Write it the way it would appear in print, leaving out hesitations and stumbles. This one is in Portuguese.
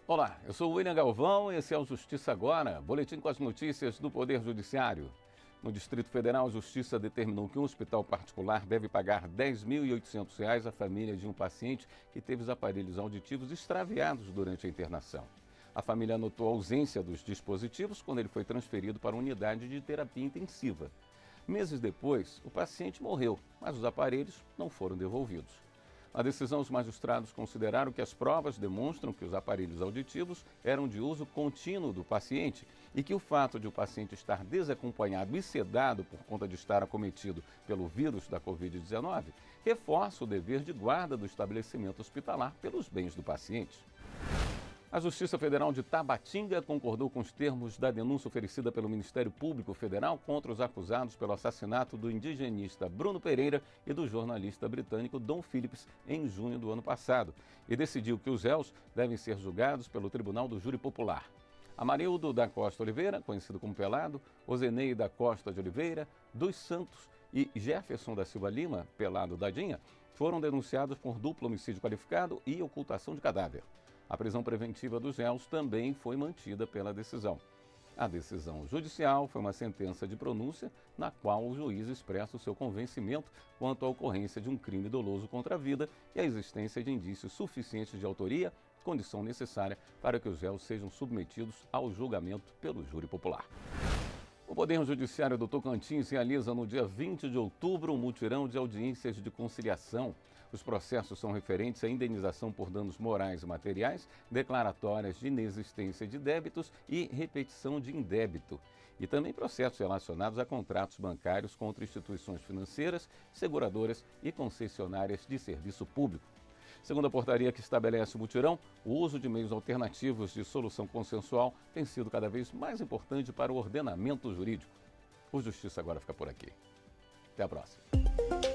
Olá, eu sou o William Galvão e esse é o Justiça Agora, boletim com as notícias do Poder Judiciário. No Distrito Federal, a Justiça determinou que um hospital particular deve pagar R$ 10.800 à família de um paciente que teve os aparelhos auditivos extraviados durante a internação. A família notou a ausência dos dispositivos quando ele foi transferido para a unidade de terapia intensiva. Meses depois, o paciente morreu, mas os aparelhos não foram devolvidos. Na decisão, os magistrados consideraram que as provas demonstram que os aparelhos auditivos eram de uso contínuo do paciente e que o fato de o paciente estar desacompanhado e sedado por conta de estar acometido pelo vírus da Covid-19 reforça o dever de guarda do estabelecimento hospitalar pelos bens do paciente. A Justiça Federal de Tabatinga concordou com os termos da denúncia oferecida pelo Ministério Público Federal contra os acusados pelo assassinato do indigenista Bruno Pereira e do jornalista britânico Dom Phillips em junho do ano passado e decidiu que os réus devem ser julgados pelo Tribunal do Júri Popular. Amarildo da Costa Oliveira, conhecido como Pelado, Ozenei da Costa de Oliveira, dos Santos e Jefferson da Silva Lima, Pelado Dadinha, foram denunciados por duplo homicídio qualificado e ocultação de cadáver. A prisão preventiva dos réus também foi mantida pela decisão. A decisão judicial foi uma sentença de pronúncia na qual o juiz expressa o seu convencimento quanto à ocorrência de um crime doloso contra a vida e a existência de indícios suficientes de autoria, condição necessária para que os réus sejam submetidos ao julgamento pelo júri popular. O Poder Judiciário do Tocantins realiza no dia 20 de outubro um mutirão de audiências de conciliação. Os processos são referentes à indenização por danos morais e materiais, declaratórias de inexistência de débitos e repetição de indébito. E também processos relacionados a contratos bancários contra instituições financeiras, seguradoras e concessionárias de serviço público. Segundo a portaria que estabelece o mutirão, o uso de meios alternativos de solução consensual tem sido cada vez mais importante para o ordenamento jurídico. O Justiça Agora fica por aqui. Até a próxima.